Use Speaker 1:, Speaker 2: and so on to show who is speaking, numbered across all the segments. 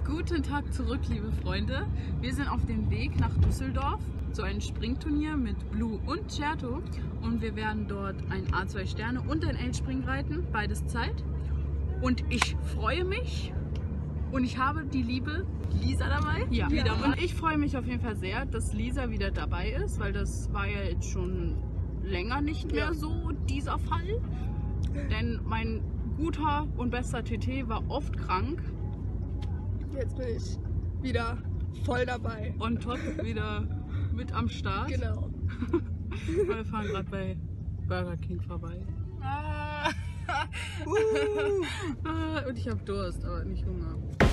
Speaker 1: Guten Tag zurück, liebe Freunde. Wir sind auf dem Weg nach Düsseldorf zu einem Springturnier mit Blue und Certo und wir werden dort ein A2 Sterne und ein L-Spring reiten, beides Zeit. Und ich freue mich und ich habe die liebe Lisa dabei. Ja. Wieder mal. Und ich freue mich auf jeden Fall sehr, dass Lisa wieder dabei ist, weil das war ja jetzt schon länger nicht mehr so dieser Fall. Denn mein guter und bester TT war oft krank.
Speaker 2: Jetzt bin ich wieder voll dabei.
Speaker 1: On top wieder mit am Start.
Speaker 2: Genau.
Speaker 1: Wir fahren gerade bei Burger King vorbei. Und ich habe Durst, aber nicht Hunger.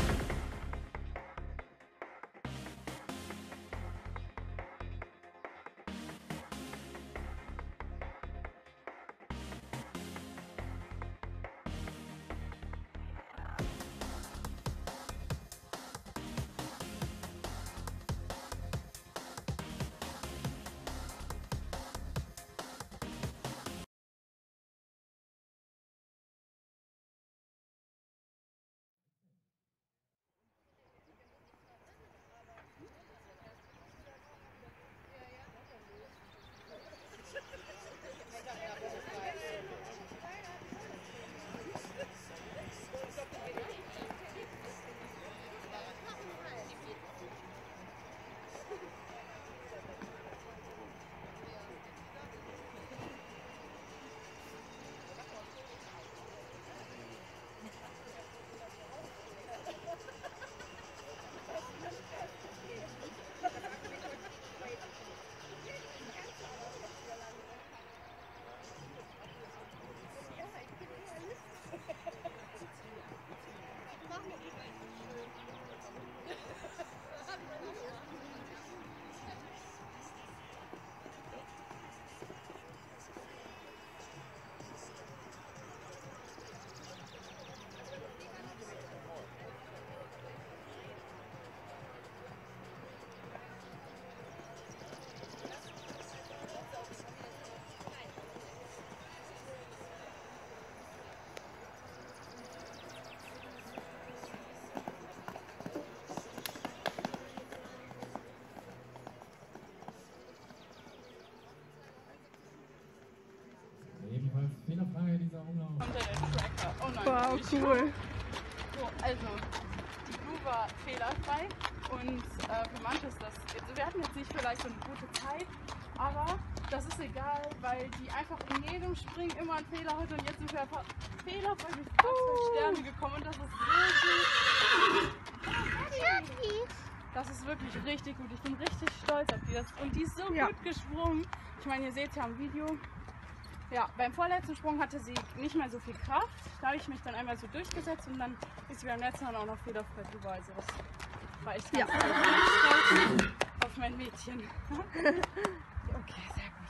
Speaker 3: Ebenfalls fehlerfrei dieser Umlauf.
Speaker 1: Oh nein.
Speaker 2: Wow, cool.
Speaker 1: So, also, die Blue war fehlerfrei und für manche ist das, also wir hatten jetzt nicht vielleicht so eine gute Zeit, aber das ist egal, weil die einfach in jedem Spring immer einen Fehler hat und jetzt sind wir einfach fehlerfrei mit A2 Sterne gekommen und das ist wirklich, das ist wirklich richtig gut. Ich bin richtig stolz auf die. Und die ist so gut gesprungen. Ich meine, ihr seht es ja am Video. Ja, beim vorletzten Sprung hatte sie nicht mehr so viel Kraft. Da habe ich mich dann einmal so durchgesetzt und dann ist sie beim letzten Mal auch noch fehlerfrei drüber. Also das war echt ganz stolz auf mein Mädchen. Okay, sehr gut.